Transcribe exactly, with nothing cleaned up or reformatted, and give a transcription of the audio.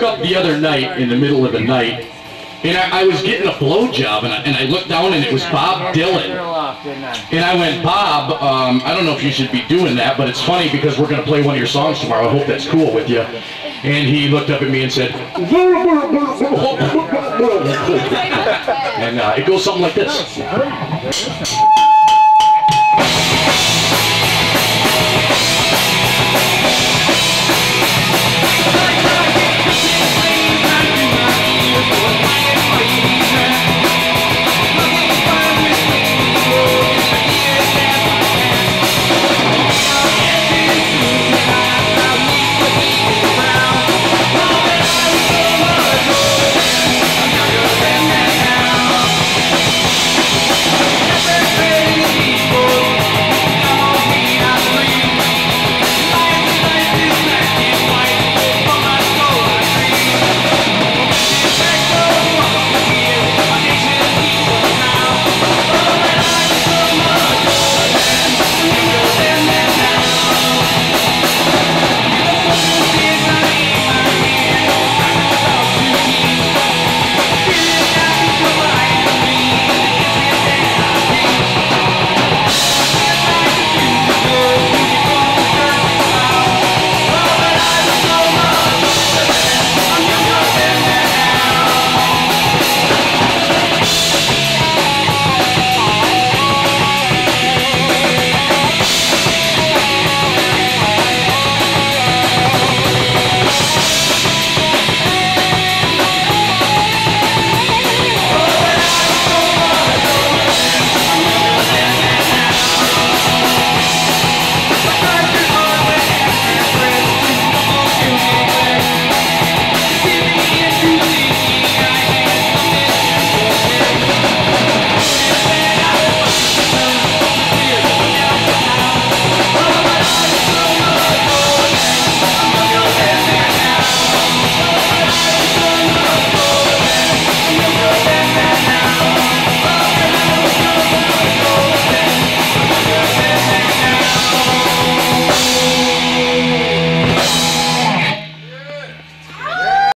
up the other night in the middle of the night, and I, I was getting a blowjob, and I, and I looked down, and it was Bob Dylan. And I went, Bob, um, I don't know if you should be doing that, but it's funny because we're going to play one of your songs tomorrow. I hope that's cool with you. And he looked up at me and said, and uh, it goes something like this.